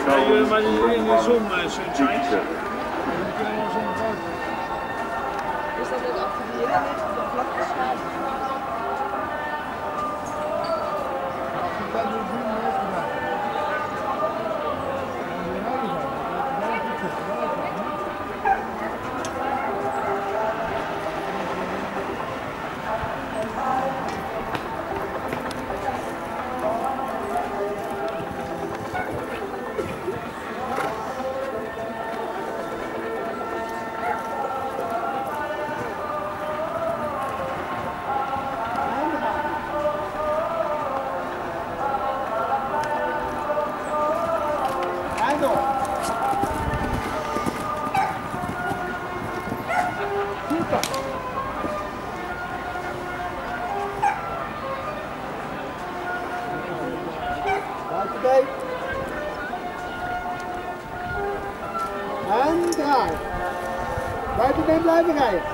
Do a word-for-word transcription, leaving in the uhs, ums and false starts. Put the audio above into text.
Nee, maar in de zon, sunshine. Is dat net achter die hele licht op de vlakte staan? En draai. Buitenbeen blijven rijden.